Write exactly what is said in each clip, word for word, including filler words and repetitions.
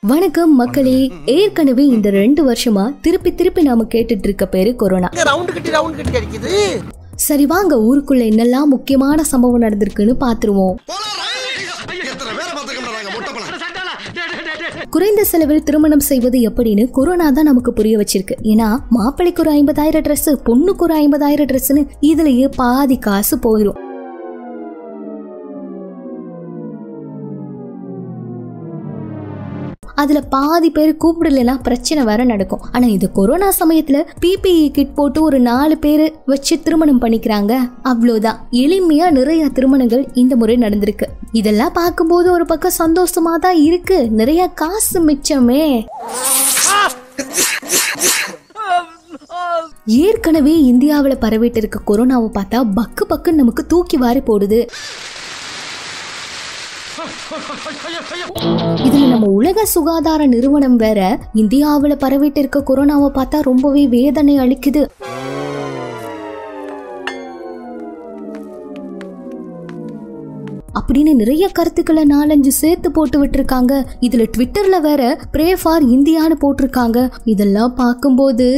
வணக்கம் மக்களே. ஏற்கனவே இந்த ரெண்டு வருஷமா திருப்பி திருப்பி நாம கேட்டுட்டு இருக்க பேரு கொரோனா. சரி வாங்க ஊருக்குள்ள என்னெல்லாம் முக்கியமான சம்பவம் நடந்திருக்குன்னு பாத்துருவோம். குறைந்த செலவில் திருமணம் செய்வது எப்படின்னு கொரோனா தான் நமக்கு புரிய வச்சிருக்கு. ஏன்னா மாப்பிள்ளைக்கு ஒரு ஐம்பதாயிரம் ட்ரெஸ், பொண்ணுக்கு ஒரு ஐம்பதாயிரம் ட்ரெஸ்ன்னு இதுலயே பாதி காசு போயிடும். அதுல பாதி பேர் கூப்பிடலன்னா பிரச்சனை வேற நடக்கும். ஆனா இது கொரோனா சமயத்துல பிபிஇ கிட் போட்டு ஒரு நாலு பேரு வச்சு திருமணம் பண்ணிக்கிறாங்க. அவ்வளவுதான். எளிமையா நிறைய திருமணங்கள் இந்த முறை நடந்திருக்கு. இதெல்லாம் பார்க்கும்போது ஒரு பக்கம் சந்தோஷமா தான் இருக்கு. நிறைய காசு மிச்சமே. ஏற்கனவே இந்தியாவில பரவிட்டு இருக்க கொரோனாவை பார்த்தா பக்கு பக்குன்னு நமக்கு தூக்கி வாரி போடுது. இதுல நம்ம உலக சுகாதார நிறுவனம் வேற இந்தியாவில பரவிட்டு இருக்க கொரோனாவை பார்த்தா ரொம்பவே வேதனை அளிக்குது. அப்படின்னு நிறைய கருத்துக்களை நாலஞ்சு சேர்த்து போட்டு விட்டுருக்காங்க. இதுல ட்விட்டர்ல வேற ப்ரே ஃபார் இந்தியான்னு போட்டிருக்காங்க. இதெல்லாம் பார்க்கும்போது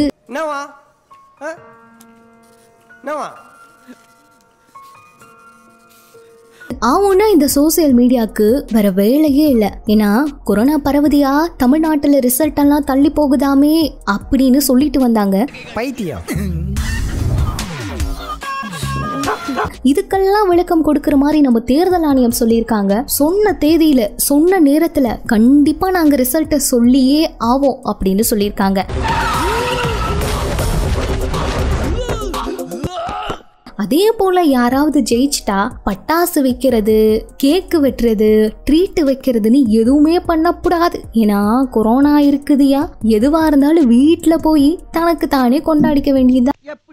ஆவுன்னா இந்த சோசியல் மீடியாவுக்கு வேற வேலையே இல்லை. ஏன்னா கொரோனா பரவுதியா, தமிழ்நாட்டுல ரிசல்ட் எல்லாம் தள்ளி போகுதாமே அப்படின்னு சொல்லிட்டு வந்தாங்க. பைத்தியம். இதுக்கெல்லாம் விளக்கம் கொடுக்கற மாதிரி நம்ம தேர்தல் ஆணையம் சொல்லியிருக்காங்க. சொன்ன தேதியில சொன்ன நேரத்துல கண்டிப்பா நாங்க ரிசல்ட்டை சொல்லியே ஆவோம் அப்படின்னு சொல்லியிருக்காங்க. அதே போல யாராவது ஜெயிச்சிட்டா பட்டாசு வைக்கிறது, கேக்கு வெட்டுறது, ட்ரீட் வைக்கிறதுன்னு எதுவுமே பண்ணக்கூடாது. ஏன்னா கொரோனா இருக்குதுயா. எதுவா இருந்தாலும் வீட்டுல போய் தனக்கு தானே கொண்டாடிக்க வேண்டியதுதான்.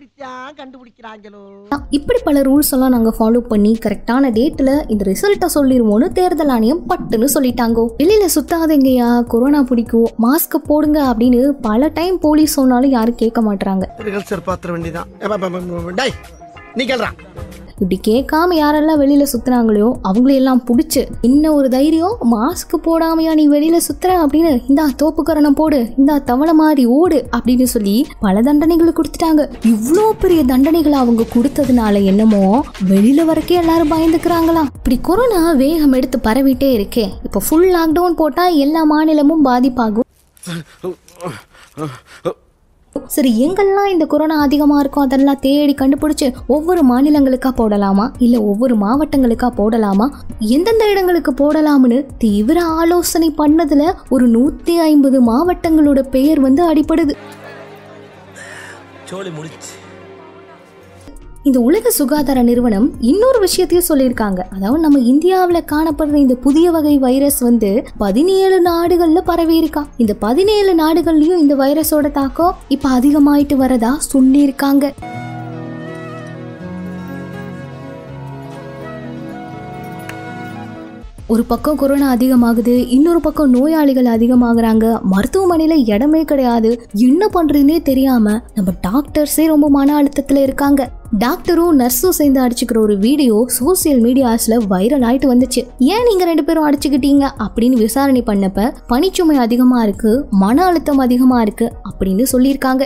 இப்படி பல ரூல்ஸ் எல்லாம் நாங்க ஃபாலோ பண்ணி கரெக்டான டேட்ல இந்த ரிசல்ட்டை சொல்லிருவோம்னு தேர்தல் ஆணையம் பட்டுன்னு சொல்லிட்டாங்க. வெளியில சுத்தாதீங்கயா, கொரோனா பிடிக்கும், மாஸ்க் போடுங்க அப்படின்னு பல டைம் போலீஸ் சொன்னாலும் யாரும் கேட்க மாட்டாங்க. இப்படி கேட்காம யாரெல்லாம் வெளியில சுத்துறாங்களோ அவங்களையெல்லாம் பிடிச்சு இன்னும் ஒரு தைரியம், மாஸ்க் போடாமையா நீ வெளியில சுத்துற அப்படின்னு இந்தா தோப்புக்கரணம் போடு, இந்தா தவளை மாதிரி ஓடு அப்படின்னு சொல்லி பல தண்டனைகளை கொடுத்துட்டாங்க. இவ்வளோ பெரிய தண்டனைகளை அவங்க கொடுத்ததுனால என்னமோ வெளியில வரைக்கும் எல்லாரும் பயந்துக்கிறாங்களாம். இப்படி கொரோனா வேகம் எடுத்து பரவிட்டே இருக்கே. இப்போ ஃபுல் லாக்டவுன் போட்டா எல்லா மாநிலமும் பாதிப்பாகும். சரி, எங்கெல்லாம் இந்த கொரோனா அதிகமா இருக்கும் அதெல்லாம் தேடி கண்டுபிடிச்சு ஒவ்வொரு மாநிலங்களுக்கா போடலாமா இல்ல ஒவ்வொரு மாவட்டங்களுக்கா போடலாமா, எந்தெந்த இடங்களுக்கு போடலாம்னு தீவிர ஆலோசனை பண்ணதுல ஒரு நூத்தி ஐம்பது மாவட்டங்களோட பெயர் வந்து அடிபடுது. இந்த உலக சுகாதார நிறுவனம் இன்னொரு விஷயத்தையும் சொல்லியிருக்காங்க. அதாவது நம்ம இந்தியாவில் காணப்படுற இந்த புதிய வகை வைரஸ் வந்து பதினேழு நாடுகள்ல பரவி இருக்கா. இந்த பதினேழு நாடுகள்லயும் இந்த வைரஸோட தாக்கம் இப்ப அதிகமாயிட்டு வரதா சொல்லியிருக்காங்க. ஒரு பக்கம் கொரோனா அதிகமாகுது, இன்னொரு பக்கம் நோயாளிகள் அதிகமாகறாங்க. மருத்துவமனையில இடமே கிடையாது. என்ன பண்றதுன்னே தெரியாம நம்ம டாக்டர்ஸே ரொம்ப மன அழுத்தத்துல இருக்காங்க. டாக்டரும் நர்ஸும் சேர்ந்து அடிச்சுக்கிற ஒரு வீடியோ சோசியல் மீடியாஸ்ல வைரல் ஆயிட்டு வந்துச்சு. ஏன் நீங்க ரெண்டு பேரும் அடிச்சுக்கிட்டீங்க அப்படின்னு விசாரணை பண்ணப்ப பணிச்சுமை அதிகமா இருக்கு, மன அழுத்தம் அதிகமா இருக்கு அப்படின்னு சொல்லியிருக்காங்க.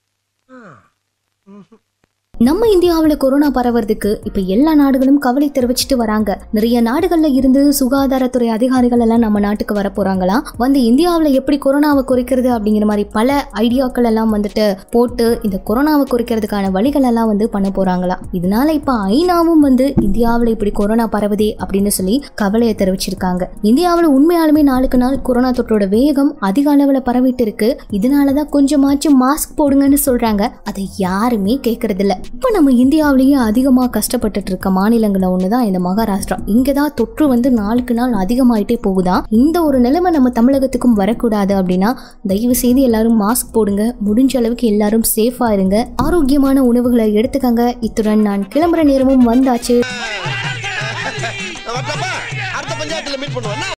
நம்ம இந்தியாவில் கொரோனா பரவறதுக்கு இப்ப எல்லா நாடுகளும் கவலை தெரிவிச்சுட்டு வராங்க. நிறைய நாடுகள்ல இருந்து சுகாதாரத்துறை அதிகாரிகள் எல்லாம் நம்ம நாட்டுக்கு வர போறாங்களா. வந்து இந்தியாவில் எப்படி கொரோனாவை குறைக்கிறது அப்படிங்கிற மாதிரி பல ஐடியாக்கள் எல்லாம் வந்துட்டு போட்டு இந்த கொரோனாவை குறைக்கிறதுக்கான வழிகள் எல்லாம் வந்து பண்ண போறாங்களா. இதனால இப்ப ஐநாவும் வந்து இந்தியாவில் இப்படி கொரோனா பரவுதே அப்படின்னு சொல்லி கவலையை தெரிவிச்சிருக்காங்க. இந்தியாவில் உண்மையாலுமே நாளுக்கு நாள் கொரோனா தொற்றோட வேகம் அதிக அளவுல பரவிட்டு இருக்கு. இதனாலதான் கொஞ்சமாச்சும் மாஸ்க் போடுங்கன்னு சொல்றாங்க. அதை யாருமே கேட்கறது இல்ல. இப்ப நம்ம இந்தியாவிலேயே அதிகமா கஷ்டப்பட்டு இருக்க மாநிலங்கள ஒண்ணுதான் இந்த மகாராஷ்டிரா. இங்கதான் தொற்று வந்து நாளுக்கு நாள் அதிகமாயிட்டே போகுதா. இந்த ஒரு நிலைமை நம்ம தமிழகத்துக்கும் வரக்கூடாது அப்படின்னா தயவு செய்து எல்லாரும் மாஸ்க் போடுங்க. முடிஞ்ச அளவுக்கு எல்லாரும் சேஃபா இருங்க. ஆரோக்கியமான உணவுகளை எடுத்துக்கங்க. இத்துடன் நான் கிளம்புற நேரமும் வந்தாச்சு.